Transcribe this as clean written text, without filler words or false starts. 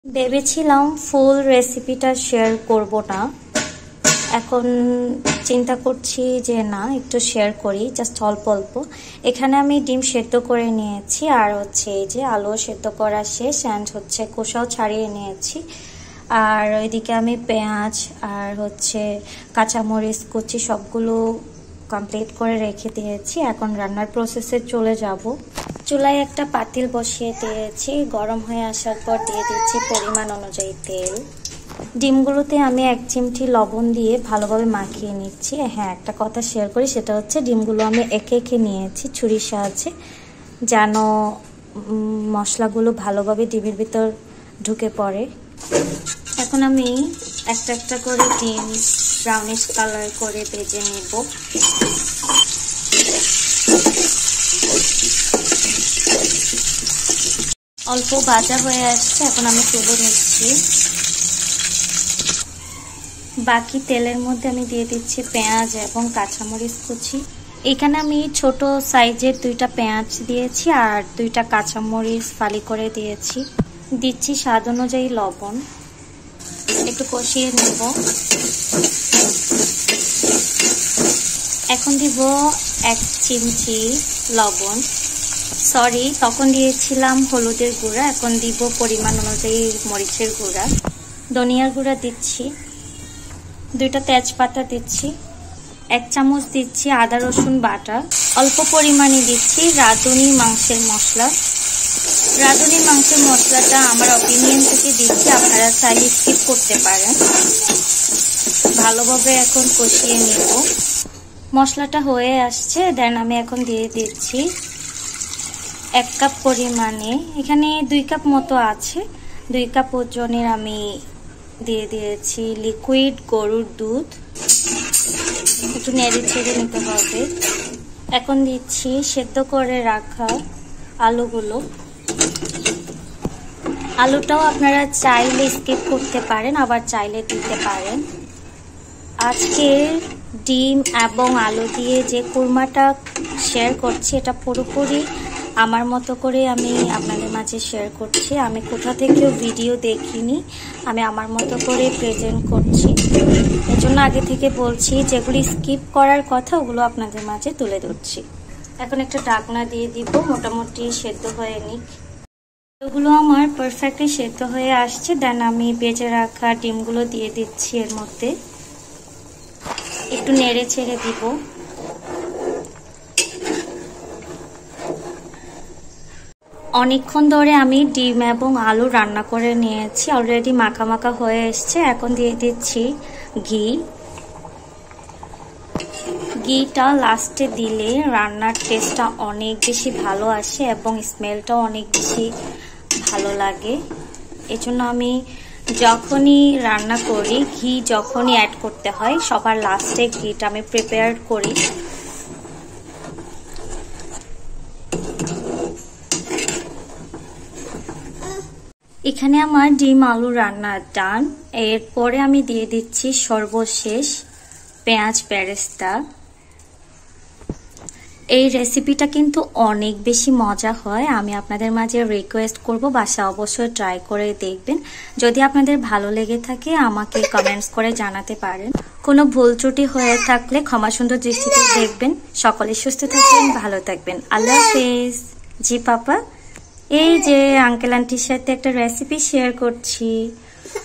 ভেবেছিলাম ফুল রেসিপিটা শেয়ার করব না, এখন চিন্তা করছি যে না একটু শেয়ার করি, জাস্ট অল্প অল্প। এখানে আমি ডিম সেদ্ধ করে নিয়েছি, আর হচ্ছে এই যে আলু সেদ্ধ করা শেষ, অ্যান্ড হচ্ছে খোসাও ছাড়িয়ে নিয়েছি। আর ওইদিকে আমি পেঁয়াজ আর হচ্ছে কাঁচামরিচ কুচি সবগুলো কমপ্লিট করে রেখে দিয়েছি। এখন রান্নার প্রসেসে চলে যাব। চুলায় একটা পাতিল বসিয়ে দিয়েছি, গরম হয়ে আসার পর দিয়ে দিচ্ছি পরিমাণ অনুযায়ী তেল। ডিমগুলোতে আমি 1 চিমটি লবণ দিয়ে ভালোভাবে মাখিয়ে নিচ্ছি। হ্যাঁ, একটা কথা শেয়ার করি, সেটা হচ্ছে ডিমগুলো আমি একে একে নিয়েছি ছুরির সাহায্যে, যেন মশলাগুলো ভালোভাবে ডিমের ভিতর ঢুকে পড়ে। এখন আমি একটা একটা করে ডিম ব্রাউনিশ কালার করে ভেজে নেব। অল্প ভাজা হয়ে আসছে, এখন আমি তুলে নিচ্ছি। বাকি তেলের মধ্যে আমি দিয়ে দিচ্ছি পেঁয়াজ এবং কাঁচামরিচ কুচি। এখানে আমি ছোট সাইজের 2টা পেঁয়াজ দিয়েছি আর 2টা কাঁচামরিচ ফালি করে দিয়েছি। দিচ্ছি স্বাদ অনুযায়ী লবণ, একটু কষিয়ে নেব। এখন দিব 1 চিমটি লবণ, সরি তখন দিয়েছিলাম হলুদের গুঁড়া, এখন দিব পরিমাণ অনুযায়ী মরিচের গুঁড়া। ধনিয়ার গুঁড়া দিচ্ছি, 2টা তেজপাতা দিচ্ছি, 1 চামচ দিচ্ছি আদা রসুন বাটা, অল্প পরিমাণে দিচ্ছি রাঁধুনি মাংসের মশলা। রাঁধুনি মাংসের মশলাটা আমার অপিনিয়ন থেকে দিচ্ছি, আপনারা চাইলে স্কিপ করতে পারেন। ভালোভাবে এখন কষিয়ে নেব। মশলাটা হয়ে আসছে, দেন আমি এখন দিয়ে দিচ্ছি 1 কাপ পরিমাণে, এখানে 2 কাপ মতো আছে, 2 কাপ ওজনের আমি দিয়ে দিয়েছি লিকুইড গরুর দুধ। একটু নেড়ে ছেড়ে নিতে হবে। এখন দিচ্ছি সেদ্ধ করে রাখা আলুগুলো। আলুটাও আপনারা চাইলে স্কিপ করতে পারেন, আবার চাইলে দিতে পারেন। আজকে ডিম এবং আলু দিয়ে যে কুরমাটা শেয়ার করছি, এটা পুরোপুরি আমার মতো করে আমি আপনাদের মাঝে শেয়ার করছি। আমি কোথা থেকেও ভিডিও দেখিনি, আমি আমার মতো করে প্রেজেন্ট করছি। এজন্য আগে থেকে বলছি, যেগুলি স্কিপ করার কথা ওগুলো আপনাদের মাঝে তুলে ধরছি। এখন একটা ঢাকনা দিয়ে দিব, মোটামুটি সেদ্ধ হয়ে নিক। ওগুলো আমার পারফেক্টলি সেদ্ধ হয়ে আসছে, দেন আমি ভেজে রাখা ডিমগুলো দিয়ে দিচ্ছি এর মধ্যে, একটু নেড়ে ছেড়ে দিব। অনেকক্ষণ ধরে আমি ডিম এবং আলু রান্না করে নিয়েছি, অলরেডি মাখা মাখা হয়ে এসছে। এখন দিয়ে দিচ্ছি ঘি। ঘিটা লাস্টে দিলে রান্নার টেস্টটা অনেক বেশি ভালো আসে এবং স্মেলটাও অনেক বেশি ভালো লাগে। এজন্য আমি যখনই রান্না করি, ঘি যখনই অ্যাড করতে হয়, সবার লাস্টে ঘিটা আমি প্রিপেয়ার করি। এখানে আমার ডিম আলু রান্না ডান। এরপরে আমি দিয়ে দিচ্ছি সর্বশেষ পেঁয়াজ বেরেস্তা। এই রেসিপিটা কিন্তু অনেক বেশি মজা হয়, আমি আপনাদের মাঝে রিকোয়েস্ট করব বাসা অবশ্যই ট্রাই করে দেখবেন। যদি আপনাদের ভালো লেগে থাকে আমাকে কমেন্টস করে জানাতে পারেন। কোনো ভুল ত্রুটি হয়ে থাকলে ক্ষমা সুন্দর দৃষ্টিতে দেখবেন। সকলে সুস্থ থাকবেন, ভালো থাকবেন। আল্লাহ হাফেজ। জি পাপা, এই যে আঙ্কেল আন্টির সাথে একটা রেসিপি শেয়ার করছি।